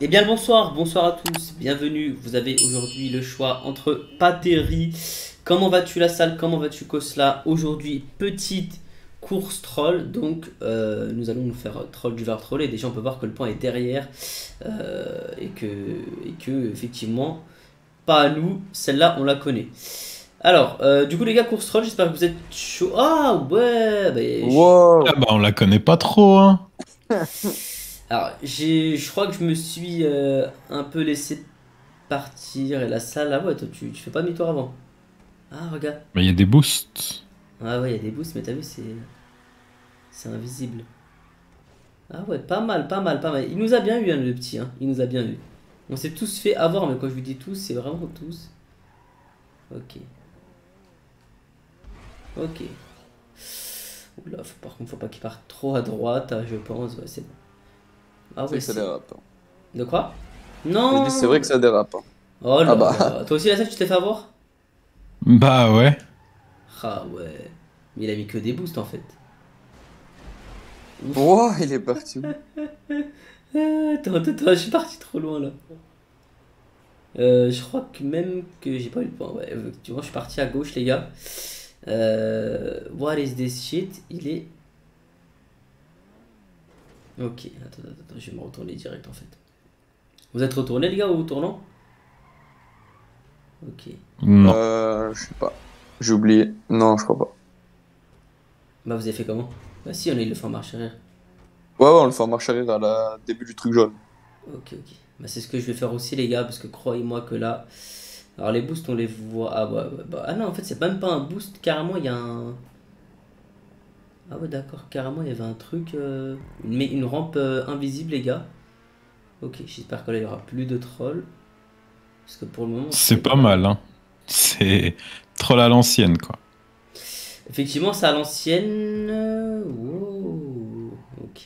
Eh bien le bonsoir, bonsoir à tous, bienvenue. Vous avez aujourd'hui le choix entre pâte et riz. Comment vas-tu la salle? Comment vas-tu Kosla? Aujourd'hui, petite course troll. Donc nous allons nous faire troll du var troll. Et déjà on peut voir que le point est derrière. Et que effectivement, pas à nous, celle-là on la connaît. Alors, du coup les gars, course troll, j'espère que vous êtes chaud. Ah ouais, Ah Wow. bah on la connaît pas trop, hein. alors je crois que je me suis un peu laissé partir et la salle, ah ouais, toi tu fais pas demi-tour avant. Ah, regarde. Mais il y a des boosts. Ah ouais, il y a des boosts, mais t'as vu, c'est invisible. Ah ouais, pas mal, pas mal, pas mal. Il nous a bien eu, hein, le petit, hein. Il nous a bien eu. On s'est tous fait avoir, mais quand je vous dis tous, c'est vraiment tous. Ok. Ok. Oula, par contre, faut pas qu'il parte trop à droite, hein, je pense. Ouais, c'est bon. Ah C'est vrai ouais, que ça c'est. dérape, hein. De quoi? Je dis, c'est vrai Non! que ça dérape, hein. Oh Ah là bah. là. Toi aussi, la salle, tu t'es fait avoir? Bah ouais. Ah ouais. Mais il a mis que des boosts en fait. Ouf. Wow, il est parti où? Attends, attends, attends, je suis parti trop loin là. Je crois que même que j'ai pas eu le point. Ouais, effectivement, je suis parti à gauche, les gars. What is this shit? Il est. Ok, attends, attends, attends, je vais me retourner direct en fait. Vous êtes retournés, les gars, au tournant? Ok. Non. Je sais pas. J'ai oublié. Non, je crois pas. Bah, vous avez fait comment? Bah, si, on a eu le fait en marche arrière. Ouais, ouais, on le fait en marche arrière à la début du truc jaune. Ok, ok. Bah, c'est ce que je vais faire aussi, les gars, parce que croyez-moi que là. Alors, les boosts, on les voit. Ah, ouais, ouais, bah, ah non, en fait, c'est même pas un boost, carrément, il y a un. Ah ouais d'accord, carrément il y avait un truc, une rampe invisible les gars. Ok, j'espère que là il y aura plus de trolls. Parce que pour le moment C'est c'est pas pas... mal, hein. C'est troll à l'ancienne, quoi. Effectivement c'est à l'ancienne. Wow, ok.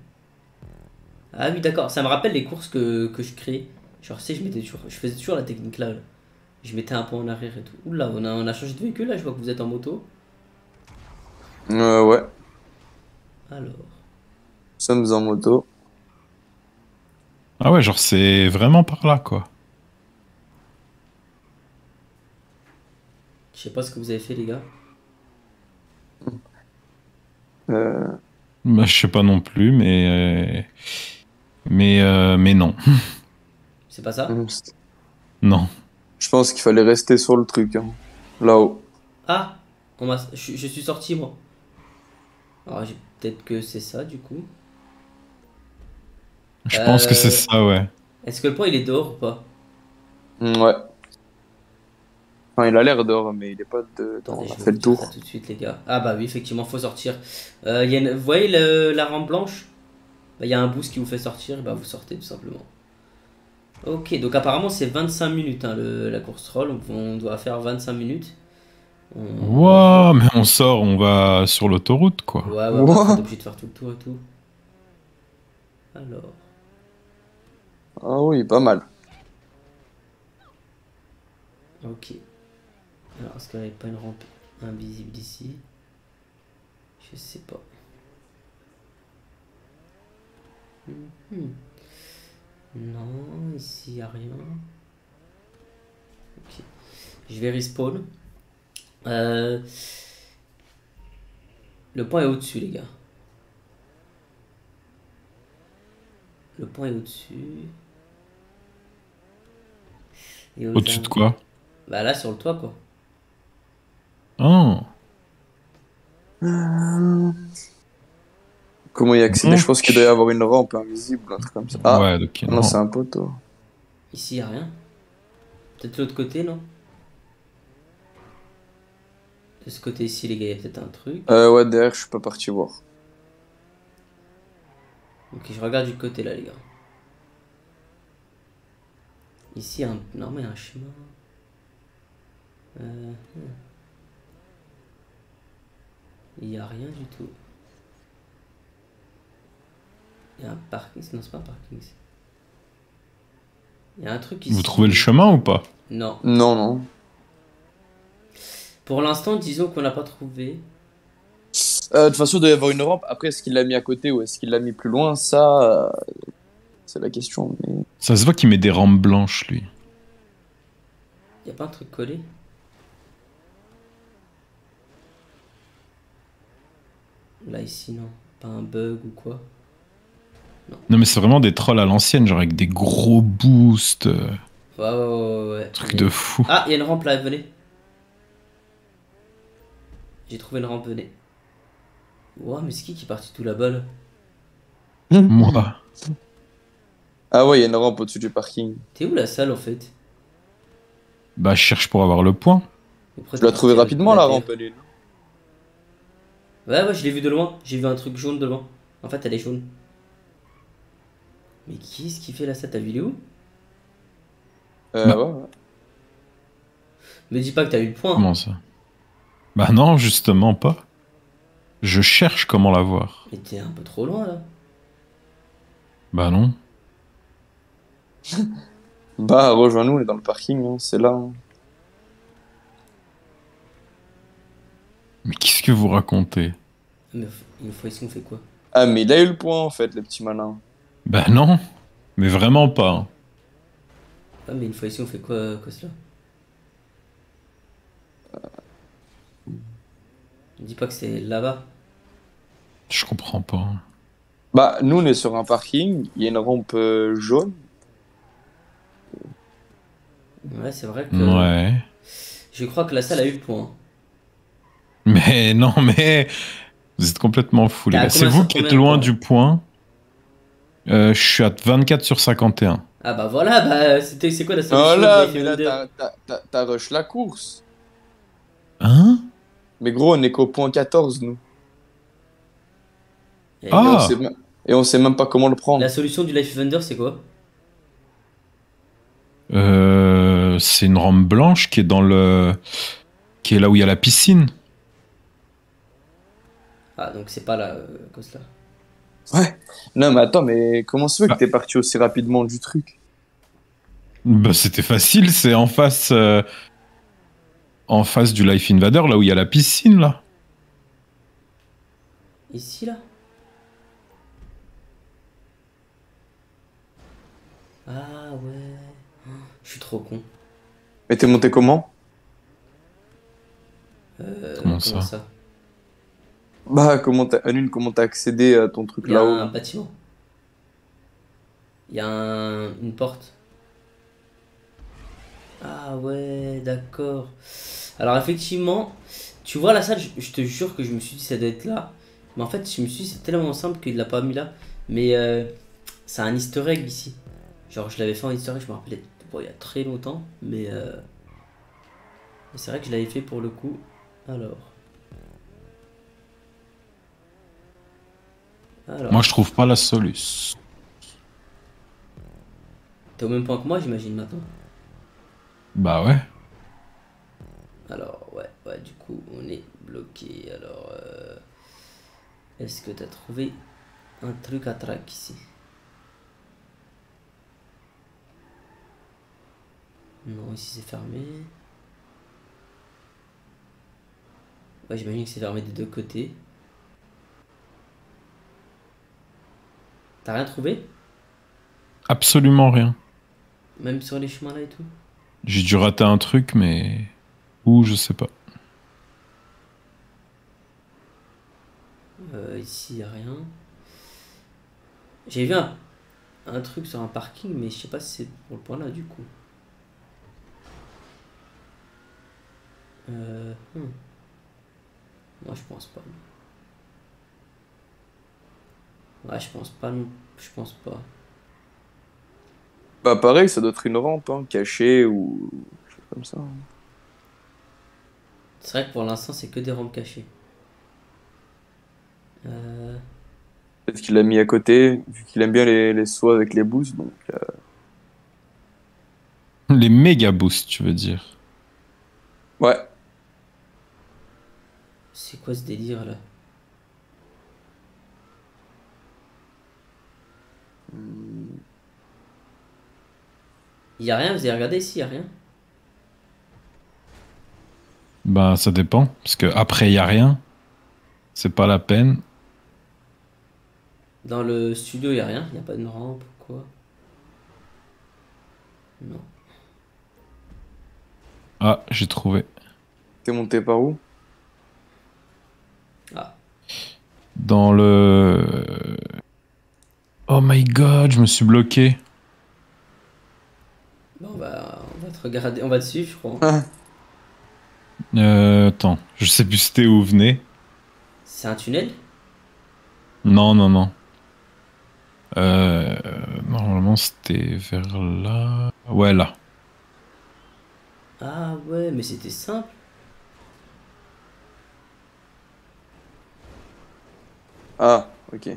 Ah oui d'accord, ça me rappelle les courses que je crée. Genre tu sais, je faisais toujours la technique là. Je mettais un point en arrière et tout. Oula, on a changé de véhicule là, je vois que vous êtes en moto. Ouais. Alors, Nous sommes en moto. Ah ouais, genre c'est vraiment par là, quoi. je sais pas ce que vous avez fait les gars. Euh, Bah je sais pas non plus, mais non. C'est pas ça? hum, Non. je pense qu'il fallait rester sur le truc, hein. Là-haut. Ah, je suis sorti moi. Alors peut-être que c'est ça du coup. Je pense que c'est Euh, ça, ouais. Est-ce que le point il est dehors ou pas? Ouais. Enfin, il a l'air dehors, mais il est pas dedans. Attendez, On a je vais fait vous le dire ça tour. tout de suite les gars. Ah bah oui, effectivement, faut sortir. Vous voyez la rampe blanche? Bah, il y a un boost qui vous fait sortir, et bah vous sortez tout simplement. Ok, donc apparemment c'est 25 minutes hein, la course troll, on doit faire 25 minutes. On va voir. Wow, mais on sort, on va sur l'autoroute, quoi. Ouais, ouais, bah après t'es Wow. obligé de faire tout le tour et tout. Alors, Ah oui, pas mal. ok. Alors, est-ce qu'il n'y avait pas une rampe invisible ici? Je sais pas. Mhm. Non, ici y a rien. Ok. Je vais respawn. Euh, le point est au-dessus, les gars. Le point est au-dessus. Et aux Au-dessus de quoi? bah là, sur le toit, quoi. Oh. Euh, Comment y accéder? Je pense qu'il doit y Donc... avoir une rampe invisible, un truc comme ça. Ah, Ouais, donc non, c'est non. un poteau. Ici, y a rien. Peut-être l'autre côté, non? De ce côté-ci, les gars, y a peut-être un truc. Ouais, derrière, je suis pas parti voir. Ok, je regarde du côté, là, les gars. Ici, normalement, y a un chemin. Euh, Il y a rien du tout. Il y a un parking. Non, c'est pas un parking. Il y a un truc Vous ici, trouvez le mais... chemin ou pas? Non. Non, non. Pour l'instant, disons qu'on n'a pas trouvé. De toute façon, il doit y avoir une rampe. Après, est-ce qu'il l'a mis à côté ou est-ce qu'il l'a mis plus loin? Ça, c'est la question. Mais... Ça se voit qu'il met des rampes blanches, lui. Y a pas un truc collé? Là, ici, non. Pas un bug ou quoi? Non, mais c'est vraiment des trolls à l'ancienne, genre avec des gros boosts. Ouais. Truc de fou. Ah, il y a une rampe là, venez. J'ai trouvé une rampe, venez. Ouah, mais c'est qui est parti tout là-bas là? Moi. Ah ouais, il y a une rampe au-dessus du parking. T'es où la salle en fait? Bah, je cherche pour avoir le point. Mais pourquoi Tu l'as t'es trouvé parti rapidement la la terre? rampe, elle est là. Ouais, je l'ai vu de loin. J'ai vu un truc jaune de loin. En fait, elle est jaune. Mais qui est-ce qui fait la salle? T'as vu il est où? Bah, Ouais. Me dis pas que t'as eu le point. comment ça? Bah non, justement pas. Je cherche comment l'avoir. Mais t'es un peu trop loin là. Bah non. Bah, rejoins-nous, on est dans le parking, hein, c'est là. Hein. Mais qu'est-ce que vous racontez? Mais une fois ici, on fait quoi? Ah, mais il a eu le point en fait, le petit malin. Bah non. Mais vraiment pas. Hein. Ah, mais une fois ici, on fait quoi, cela? Dis pas que c'est là-bas. Je comprends pas. Bah, nous, on est sur un parking, il y a une rampe jaune. Ouais, c'est vrai que. Ouais. Je crois que la salle a eu le point. Mais non, mais vous êtes complètement fous, T'es les à gars. C'est combien vous sur qui êtes combien de loin points là? du point. Je suis à 24 sur 51. Ah bah voilà, bah c'est quoi la Oh solution de là, Life mais là, Wonder? t'as rush la course. Hein? Mais gros, on est qu'au point 14, nous. Eh, Et on Ah! sait, et on sait même pas comment le la prendre. solution du Life Wonder, c'est quoi? C'est une rampe blanche qui est dans le... qui est là où il y a la piscine. Ah, donc c'est pas là, cela. Ouais. Non, mais attends, mais comment se fait que Bah, t'es parti aussi rapidement du truc? bah, c'était facile, c'est en face du Life Invader, là où il y a la piscine, là. Ici, là? Ah ouais. Je suis trop con. Mais t'es monté comment? Comment Comment ça? ça? Bah, comment t'as accédé à ton truc Il y a là-haut? un bâtiment. Il y a une porte. Ah ouais, d'accord. Alors effectivement, tu vois la salle, je te jure que je me suis dit ça doit être là. Mais en fait, je me suis dit c'est tellement simple qu'il l'a pas mis là. Mais c'est un easter egg ici. Genre je l'avais fait en easter egg, je me rappelais bon, il y a très longtemps. Mais c'est vrai que je l'avais fait pour le coup. Alors. Moi, Alors. je trouve pas la solution. T'es au même point que moi, j'imagine maintenant. Bah ouais. Alors, ouais, du coup, on est bloqué. Alors, est-ce que t'as trouvé un truc à track ici? Non, ici c'est fermé. Ouais, j'imagine que c'est fermé des deux côtés. T'as rien trouvé? Absolument rien. Même sur les chemins là et tout? J'ai dû rater un truc, mais... Où, je sais pas. Ici y a rien. J'ai vu un truc sur un parking, mais je sais pas si c'est pour le point là du coup. Hmm. Moi je pense pas. Ouais, je pense pas non. Je pense pas. Bah, pareil, ça doit être une rampe, hein, cachée ou quelque chose comme ça. C'est vrai que pour l'instant c'est que des rampes cachées. Euh, Peut-être qu'il l'a mis à côté, vu qu'il aime bien les sauts avec les boosts, donc... Les méga boosts, tu veux dire. Ouais. c'est quoi ce délire là? Y a rien, vous avez regardé ici, y a rien? Bah, ça dépend. Parce que après, y a rien. C'est pas la peine. Dans le studio y a rien, y a pas une rampe ou quoi? Non. Ah, j'ai trouvé. T'es monté par où? Ah. Dans le... Oh my god, je me suis bloqué. Bon, on va te regarder, on va te suivre, je crois. Ah, Attends, je sais plus c'était où vous venez. C'est un tunnel? Non, non, non. Euh, Normalement, c'était vers là. Ouais, là. Ah ouais, mais c'était simple. ah, ok.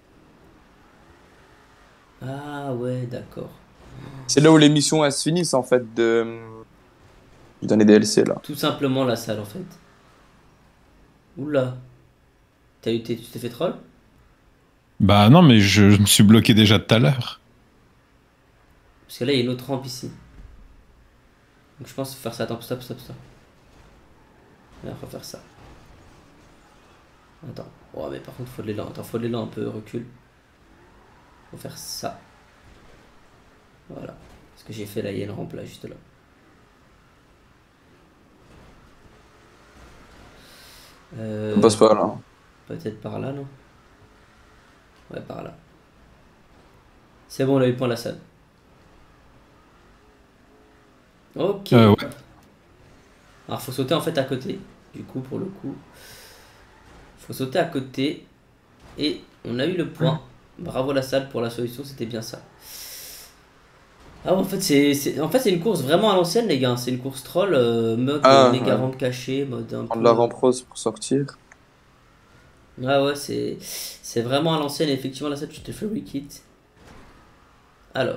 Ah ouais, d'accord. C'est là où les missions elles se finissent en fait du dernier DLC là. Tout simplement la salle en fait. Oula. Tu t'es fait troll? Bah non, mais je me suis bloqué déjà tout à l'heure. Parce que là, il y a une autre rampe ici. Donc je pense qu'il faut faire ça. Attends, stop, stop, stop. Là, faut faire ça. Attends. Oh, mais par contre, faut de l'élan. Attends, faut de l'élan un peu. Recule. Faut faire ça. Voilà. Ce que j'ai fait là, il y a une rampe là, juste là. On passe par là. Peut-être par là, non? Ouais, par là. C'est bon, on a eu point la salle. Ok. Ouais. Alors, faut sauter en fait à côté. Du coup, pour le coup, faut sauter à côté. Et on a eu le point. Bravo la salle pour la solution, c'était bien ça. Ah, en fait, c'est une course vraiment à l'ancienne, les gars. C'est une course troll, mode Ah, méga ouais. rampe cachée, mode un Prendre la peu. rampe rose pour sortir. Ah ouais, c'est vraiment à l'ancienne. Effectivement, là, ça, tu te fais re-kit. Alors,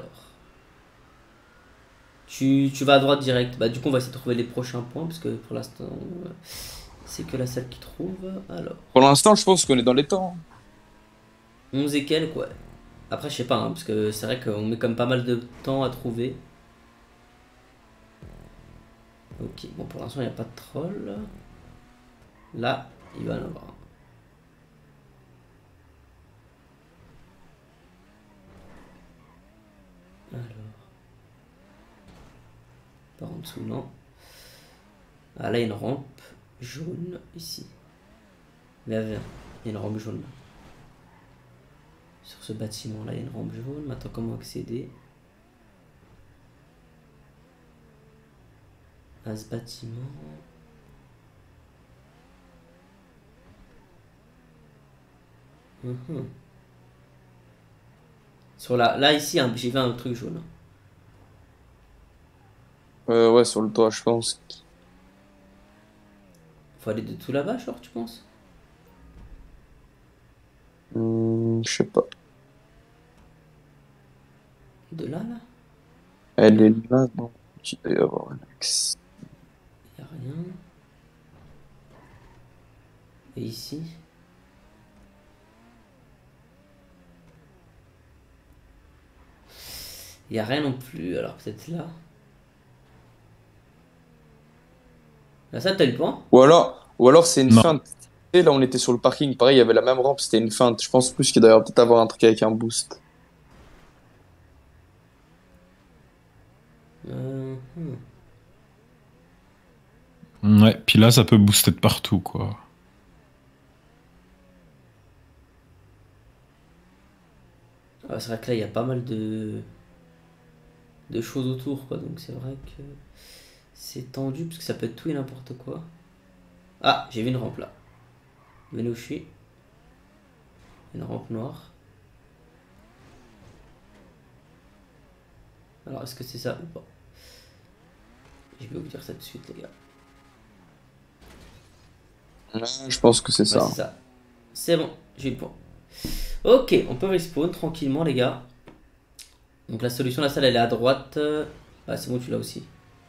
tu vas à droite direct. Bah, du coup, on va essayer de trouver les prochains points, parce que pour l'instant, c'est que la salle qui trouve. Alors, Pour l'instant, je pense qu'on est dans les temps. 11 et quelques, ouais. Après, je sais pas, hein, parce que c'est vrai qu'on met quand même pas mal de temps à trouver. Ok, bon, pour l'instant, il n'y a pas de troll. Là, il va en avoir un. Alors, par en dessous, non. Ah, là, il y a une rampe jaune ici. Là, il y a une rampe jaune là. Sur ce bâtiment là, il y a une rampe jaune. Maintenant, comment accéder à ce bâtiment? Mhm. Sur là ici, hein, j'ai vu un truc jaune. Ouais, sur le toit, je pense. Faut aller de tout là-bas, genre, tu penses? Je sais pas. De là, là? Elle est là, non? Il doit y avoir un axe. Y a rien. Et ici? Y a rien non plus. Alors peut-être là. Là, ça, t'as eu le point? Ou alors c'est une Non. feinte. Tu sais, là, on était sur le parking. Pareil, il y avait la même rampe, c'était une feinte. Je pense plus qu'il doit y avoir peut-être avoir un truc avec un boost. Hmm. Ouais, puis là, ça peut booster de partout, quoi. Ah, c'est vrai que là, il y a pas mal de choses autour, quoi. Donc c'est vrai que c'est tendu, parce que ça peut être tout et n'importe quoi. Ah, j'ai vu une rampe là. Venez où je suis. Une rampe noire. Alors, est-ce que c'est ça ou pas? Je vais vous dire ça tout de suite, les gars. Ouais, je pense que c'est Ouais, ça. c'est ça. C'est bon, j'ai eu le point. Ok, on peut respawn tranquillement, les gars. Donc la solution, la salle, elle est à droite. Ah, c'est bon, tu l'as aussi.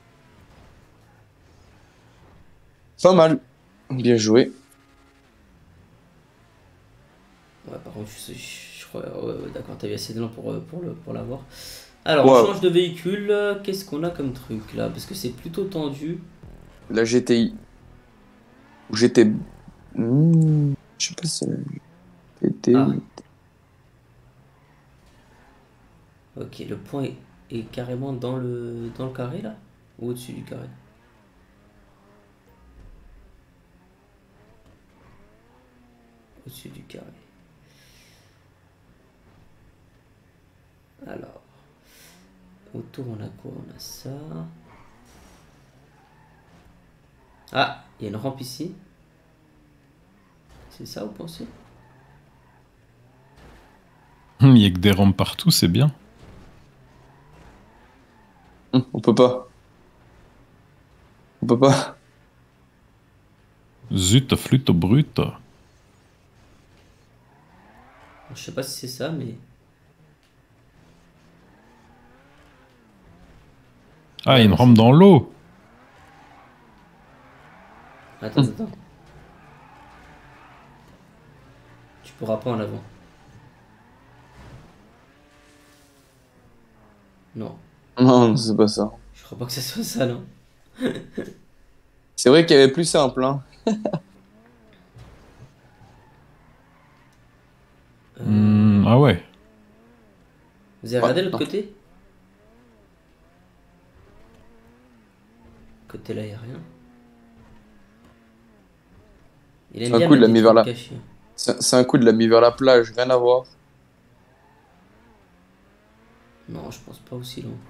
Pas mal. Bien joué. Ouais, par contre, je crois. Ouais, ouais, d'accord, t'as eu assez de temps pour l'avoir. Alors, on Ouais, change de véhicule. Qu'est-ce qu'on a comme truc là? Parce que c'est plutôt tendu. la GTI. Ou GT. Je sais pas si c'est la GT Ah, ou. ok, le point est est carrément dans le carré là? Ou au-dessus du carré? Au-dessus du carré. Alors, autour on a quoi? On a ça. Ah, il y a une rampe ici. C'est ça, vous pensez? Il n'y a que des rampes partout, c'est bien. On peut pas. On peut pas. Zut, flûte brute. Je sais pas si c'est ça, mais... Ah, il y a une rampe dans l'eau. Attends, attends. Tu pourras pas en avant. Non, Non, c'est pas ça. je crois pas que ça soit ça, non. C'est vrai qu'il y avait plus simple, hein. Ah ouais. Vous avez regardé l'autre côté? Côté là, il a rien. Il aime Un bien coup, il mettre l'a des mis vers trucs la... cachés. C'est un coup, il l'a mis vers la plage, rien à voir. Non, je pense pas aussi loin.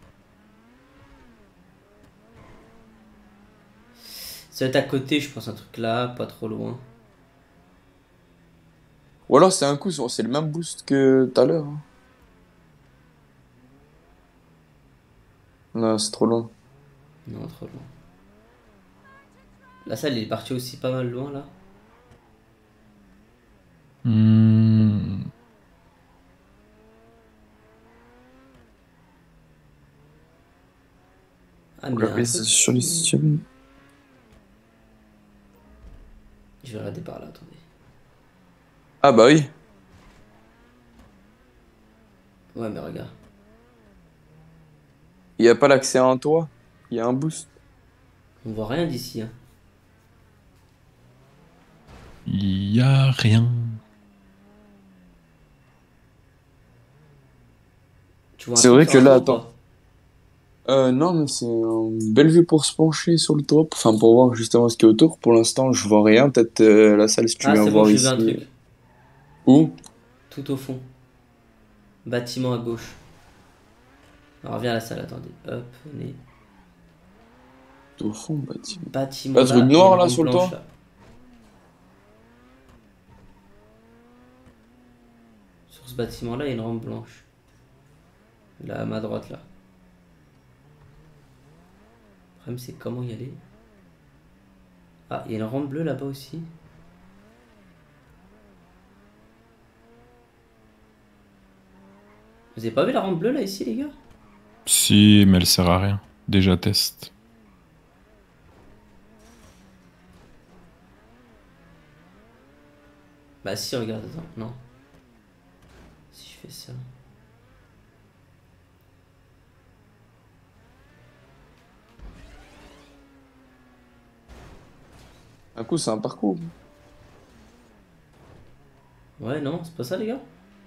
Ça va être à côté, je pense, un truc là, pas trop loin. Ou alors c'est un coup, c'est le même boost que tout à l'heure, hein. Non, c'est trop long. Non, trop loin. La salle, il est parti aussi pas mal loin là. Hmm. Ah, mais il y a un Oui, truc. c'est sur les systèmes. Je vais regarder par là, attendez. Ah bah oui. Ouais, mais regarde. Il n'y a pas l'accès à un toit. Il y a un boost. On voit rien d'ici, hein. Il y a rien. Tu vois un C'est truc vrai sur que un là, toit ou attends. pas? Non, mais c'est une belle vue pour se pencher sur le toit. Enfin, pour voir justement ce qu'il y a autour. Pour l'instant, je vois rien. Peut-être la salle, si tu Ah, viens c'est bon, voir j'ai vu un ici. truc. Où? Tout au fond. Bâtiment à gauche. Alors, reviens à la salle, attendez. Hop, on est. Au fond, bâtiment. Bâtiment Un truc là, il y a une noir là rampe sur le blanche toit? là. Sur ce bâtiment là, il y a une rampe blanche. Là, à ma droite là. Le problème, c'est comment y aller. Ah, il y a une rampe bleue là-bas aussi. Vous avez pas vu la rampe bleue là ici, les gars? Si, mais elle sert à rien. Déjà test. Bah, si, regarde, attends, non. Si je fais ça. Un coup, c'est un parcours. Ouais, non, c'est pas ça, les gars?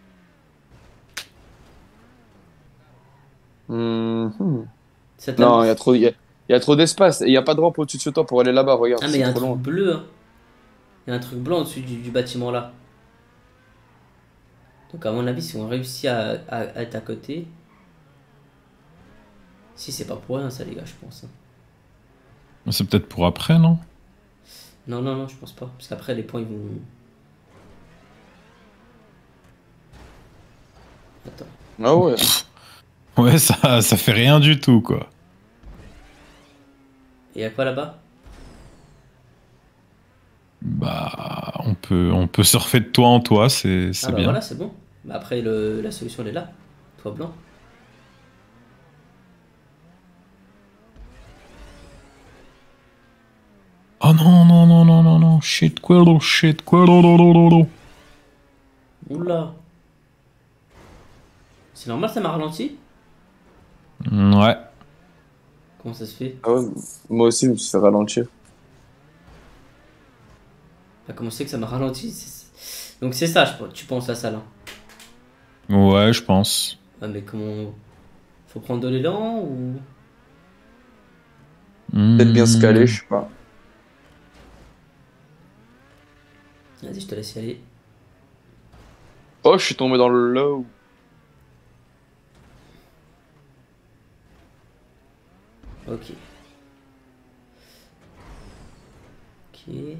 Mhm. Cette lame- Non, il y a trop d'espace. Et il n'y a pas de rampe au-dessus de toi pour aller là-bas. Regarde, Ah, mais il y c'est a un trop truc loin. bleu, hein. Il y a un truc blanc au-dessus du bâtiment là. Donc, à mon avis, si on réussit à être à côté. Si, c'est pas pour rien, ça, les gars, je pense, hein. C'est peut-être pour après, non? Non, non, non, je pense pas. Parce qu'après, les points, ils vont. Attends. Ah ouais. Ouais, ça fait rien du tout, quoi. Et y a quoi là-bas? Bah, on peut surfer de toit en toit, Ah, c'est bah bien. voilà, c'est bon. Bah, après, la solution, elle est là. Toit blanc. Oh non, non, non, non, non, non, shit, quello, shit, quello, lo, lo, lo, lo. Oula. C'est normal, ça m'a ralenti? Ouais. Comment ça se fait? Ah ouais. Moi aussi, je me suis fait ralentir. Bah, comment c'est que ça m'a ralenti? Donc, c'est ça, tu penses, la salle, hein. Ouais, je pense. Ah, mais comment. Faut prendre de l'élan ou... Peut-être bien se caler, Hmm. je sais pas. Vas-y, je te laisse y aller. Oh, je suis tombé dans le low. Ok. Ok.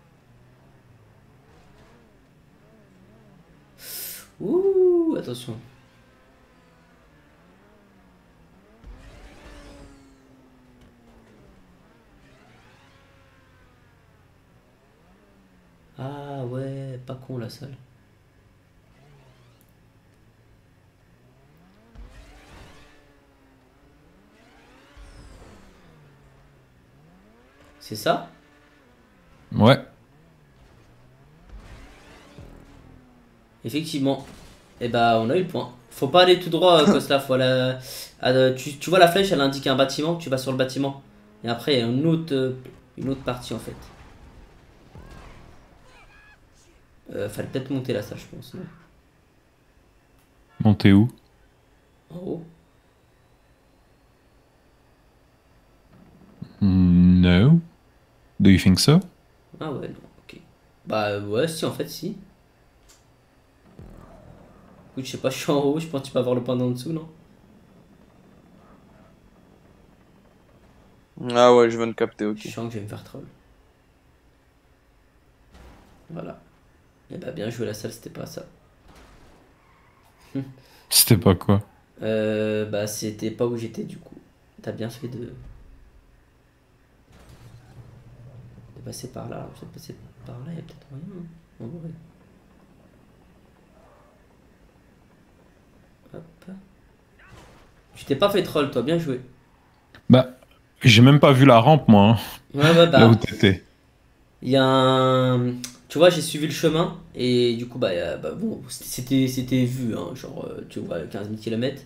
Ouh, attention. Ah ouais, pas con la salle. C'est ça? Ouais. Effectivement. Et bah on a eu le point. Faut pas aller tout droit, Costa. Faut aller... tu vois la flèche, elle indique un bâtiment. Tu vas sur le bâtiment. Et après, il y a une autre partie en fait. Fallait peut-être monter la salle, je pense. Non. Montez où? En haut. No. Do you think so? Ah ouais, non. Ok. Bah ouais, si, en fait, si. Écoute, je sais pas, je suis en haut. Je pense que tu peux avoir le point d'en dessous, non? Ah ouais, je viens de capter, Je ok. sens que je vais me faire troll. Voilà. Et bah bien joué la salle, c'était pas ça. C'était pas quoi? Bah c'était pas où j'étais du coup. T'as bien fait de passer par là. Je vais passer par là, il y a peut-être moyen. Hein, en vrai. Hop. Tu t'es pas fait troll, toi, bien joué. Bah, j'ai même pas vu la rampe, moi, hein, Ouais, ouais, là où bah. t'étais. Il y a un. Tu vois, j'ai suivi le chemin et du coup, bah bon, c'était vu, hein, genre, tu vois, 15 000 km.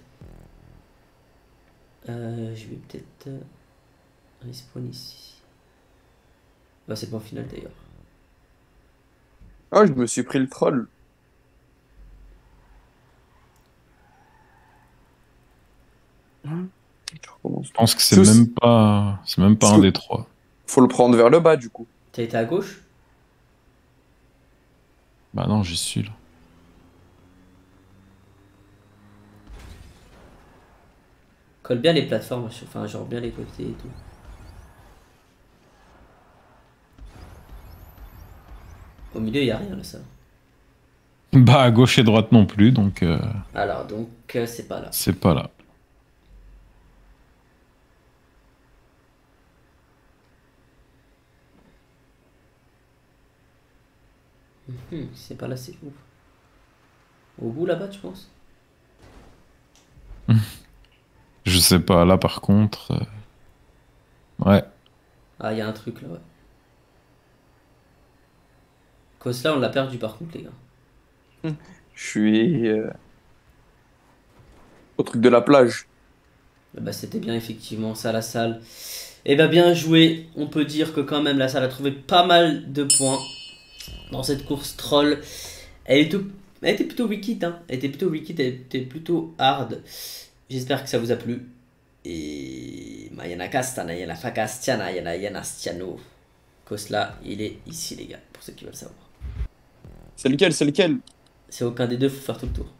Je vais peut-être respawn ici. Bah, c'est pas au final d'ailleurs. Ah, je me suis pris le troll. Je recommence Je tout. pense que c'est même pas Est-ce un que des trois. faut le prendre vers le bas, du coup. T'as été à gauche? Bah non, j'y suis là. Colle bien les plateformes, enfin, genre bien les côtés et tout. Au milieu, il y a rien là, ça. Bah à gauche et droite non plus, donc Alors, donc, c'est pas là. c'est pas là. C'est pas là, c'est où? Au bout là-bas, tu penses? Je sais pas, là par contre. Ouais. Ah, il y a un truc là, ouais. Cause là, on l'a perdu par contre, les gars. Je suis au truc de la plage. Bah, c'était bien, effectivement, ça, la salle. Et bah, bien joué. On peut dire que quand même, la salle a trouvé pas mal de points dans cette course troll. Elle était plutôt wicked, hein. Elle était plutôt wicked, elle était plutôt hard. J'espère que ça vous a plu. Et Mayana Castana, Yana Fakastiana, Yana Yana Stiano. Kosla, il est ici, les gars, pour ceux qui veulent savoir. C'est lequel? C'est lequel? C'est aucun des deux, faut faire tout le tour.